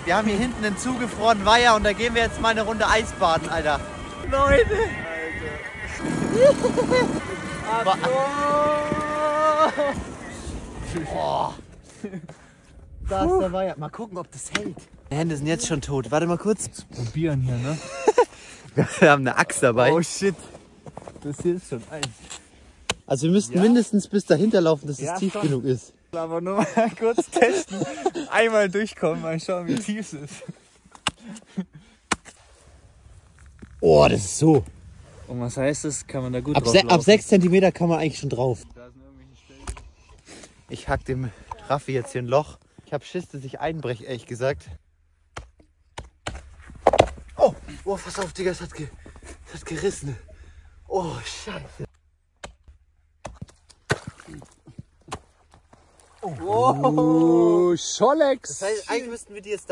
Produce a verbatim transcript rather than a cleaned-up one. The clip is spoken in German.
Wir haben hier hinten einen zugefrorenen Weiher und da gehen wir jetzt mal eine Runde Eisbaden, Alter. Leute! Alter. Oh. Da ist der Weiher. Mal gucken, ob das hält. Die Hände sind jetzt schon tot. Warte mal kurz. Probieren hier, ne? Wir haben eine Axt dabei. Oh shit. Das hier ist schon ein. Also wir müssten Ja. mindestens bis dahinter laufen, dass Ja, es tief schon. genug ist. Aber nur mal kurz testen. Einmal durchkommen, mal schauen, wie tief es ist. Oh, das ist so. Und was heißt das? Kann man da gut Ab, drauf se ab laufen? sechs Zentimeter kann man eigentlich schon drauf. Da sind irgendwelche Stellen. Ich hack dem Raffi jetzt hier ein Loch. Ich hab Schiss, dass ich einbreche, ehrlich gesagt. Oh, oh, pass auf, Digga, es hat, ge es hat gerissen. Oh, scheiße. Oh, Schollex! Das heißt, eigentlich müssten wir die jetzt